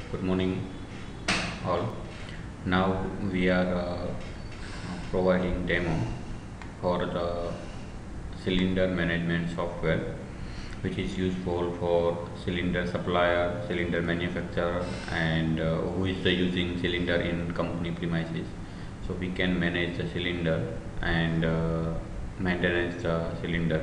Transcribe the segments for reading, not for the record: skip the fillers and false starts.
Good morning all. Now we are providing demo for the cylinder management software, which is useful for cylinder supplier, cylinder manufacturer, and who is using cylinder in company premises. So we can manage the cylinder and maintenance the cylinder.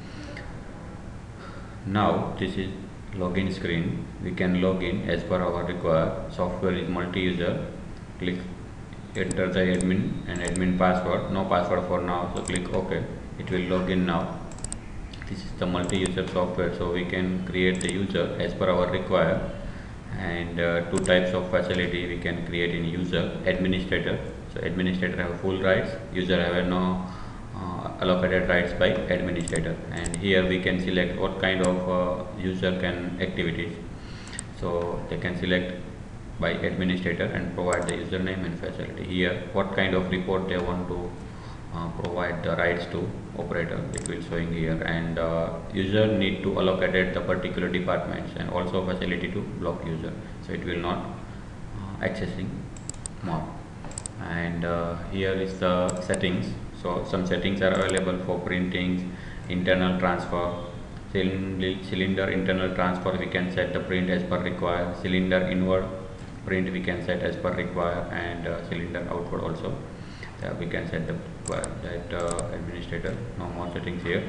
Now this is login screen. We can log in as per our require. Software is multi-user. Click enter the admin and admin password. No password for now, so click OK. It will log in now. This is the multi-user software, so we can create the user as per our require. And two types of facility we can create in user. Administrator. So administrator have full rights. User have no allocated rights by administrator, and here we can select what kind of user can activities. So they can select by administrator and provide the username and facility. Here what kind of report they want to provide the rights to operator, it will showing here, and user need to allocate the particular departments and also facility to block user, so it will not accessing more. And here is the settings. So some settings are available for printing, internal transfer, cylinder internal transfer we can set the print as per require, cylinder inward print we can set as per require, and cylinder outward also we can set the require. That administrator, no more settings here.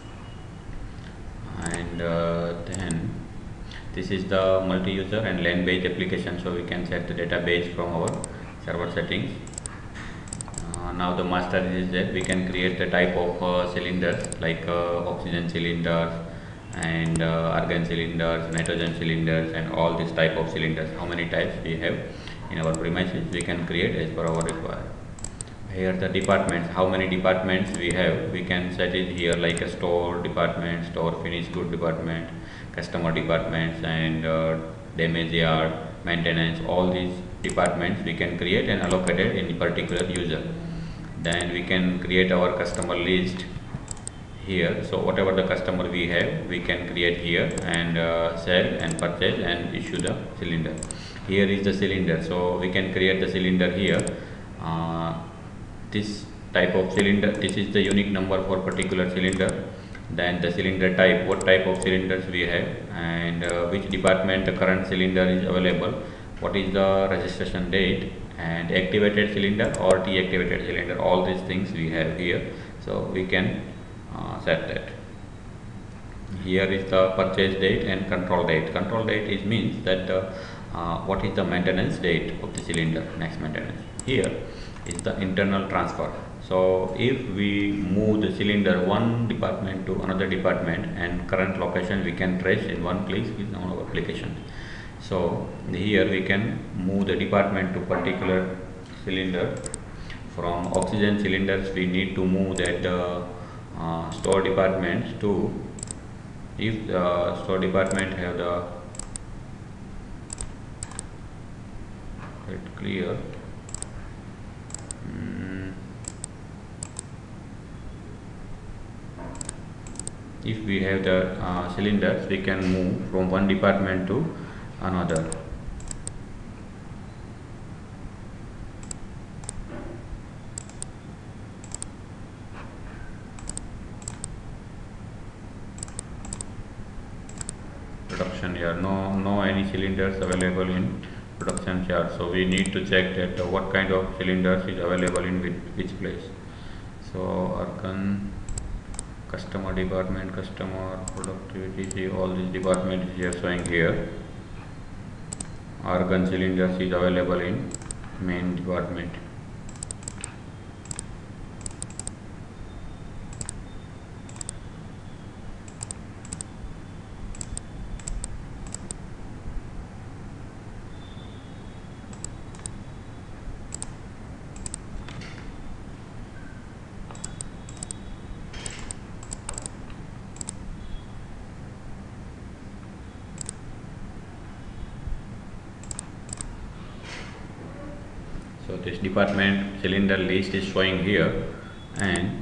And then this is the multi-user and LAN based application, so we can set the database from our server settings. Now the master is that we can create the type of cylinders like oxygen cylinders and argon cylinders, nitrogen cylinders, and all these type of cylinders. How many types we have in our premises, we can create as per our require. Here the departments, how many departments we have, we can set it here, like a store department, store finished good department, customer departments, and damage yard, maintenance. All these departments we can create and allocate it in a particular user. Then we can create our customer list here. So whatever the customer we have, we can create here and sell and purchase and issue the cylinder. Here is the cylinder, so we can create the cylinder here. This type of cylinder, this is the unique number for particular cylinder. Then the cylinder type, what type of cylinders we have, and which department the current cylinder is available, what is the registration date, and activated cylinder or deactivated cylinder. All these things we have here, so we can set that. Here is the purchase date and control date. Control date is means that what is the maintenance date of the cylinder, next maintenance. Here is the internal transfer. So if we move the cylinder one department to another department, and current location we can trace in one place with our application. So here we can move the department to particular cylinder. From oxygen cylinders we need to move that store departments to, if the store department have the clear if we have the cylinders, we can move from one department to another. Production yard, no any cylinders available in production yard, so we need to check that what kind of cylinders is available in which place. So argon, customer department, customer productivity, see all these departments here showing here. Argon cylinders is available in main department. So this department cylinder list is showing here, and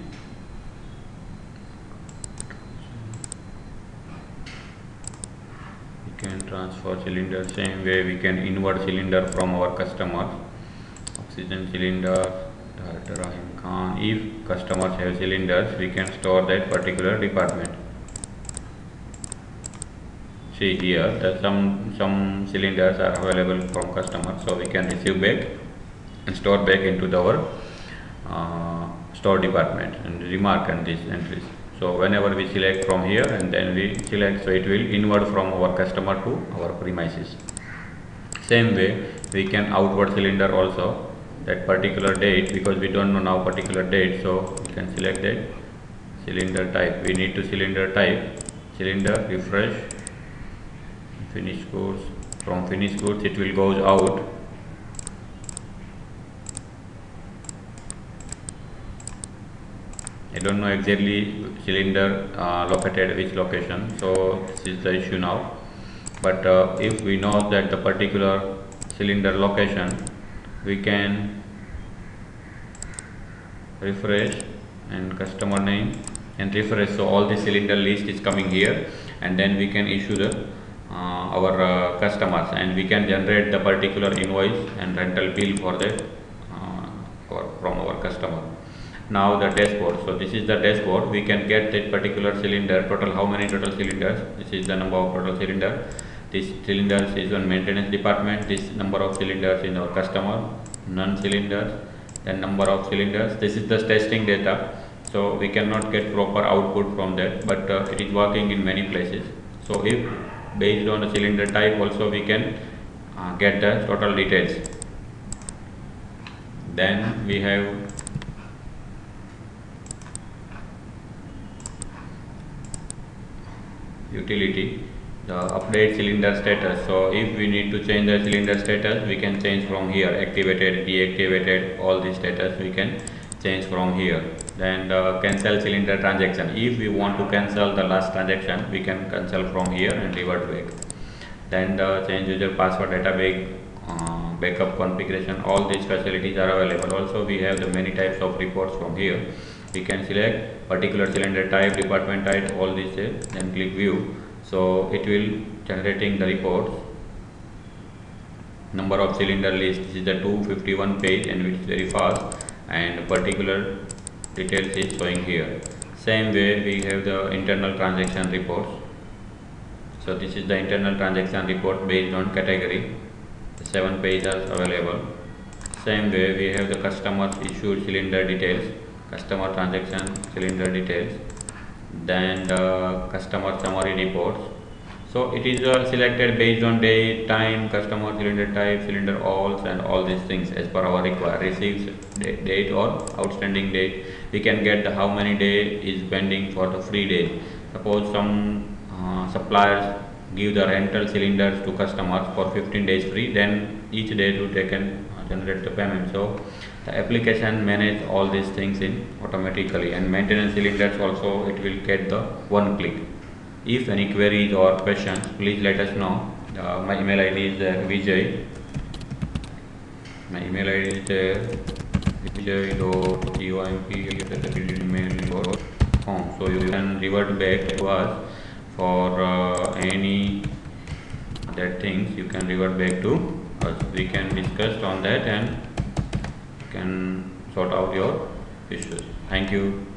can transfer cylinder. Same way we can invert cylinder from our customer. Oxygen cylinder, Dr. Rahim Khan. If customers have cylinders, we can store that particular department. See here that some cylinders are available from customers, so we can receive back and store back into our store department and remark on these entries. So whenever we select from here and then we select, so it will invert from our customer to our premises. Same way we can outward cylinder also, that particular date, because we don't know now particular date, so we can select that cylinder type. We need to cylinder type, cylinder, refresh, finished goods. From finished goods it will goes out. I don't know exactly cylinder located which location, so this is the issue now. But if we know that the particular cylinder location, we can refresh and customer name and refresh, so all the cylinder list is coming here, and then we can issue the our customers, and we can generate the particular invoice and rental bill for that from our customer. Now the dashboard, so this is the dashboard. We can get that particular cylinder total, how many total cylinders, this is the number of total cylinder. This cylinders is on maintenance department, this number of cylinders in our customer, none cylinders, then number of cylinders. This is the testing data, so we cannot get proper output from that, but it is working in many places. So if based on the cylinder type also we can get the total details. Then we have utility, the update cylinder status. So if we need to change the cylinder status, we can change from here, activated, deactivated, all the status we can change from here. Then cancel cylinder transaction, if we want to cancel the last transaction, we can cancel from here and revert back. Then the change user password, database backup configuration, all these facilities are available. Also we have the many types of reports from here. We can select particular cylinder type, department type, all these, then click view, so it will generating the reports. Number of cylinder list, this is the 251 page and it's very fast, and particular details is showing here. Same way we have the internal transaction reports. So this is the internal transaction report based on category. The 7 pages are available. Same way we have the customers issued cylinder details, customer transaction cylinder details, then the customer summary reports. So it is selected based on date, time, customer, cylinder type, cylinder alls, and all these things as per our required received date or outstanding date. We can get the how many day is pending for the free day. Suppose some suppliers give the rental cylinders to customers for 15 days free, then each day they can generate the payment. So the application manage all these things in automatically, and maintenance cylinders also it will get the one click. If any queries or questions, please let us know. My email ID is Vijay. My email ID is vijay.omp@gmail.com. So you can revert back to us for any other things. You can revert back to us. We can discuss on that and can sort out your issues. Thank you.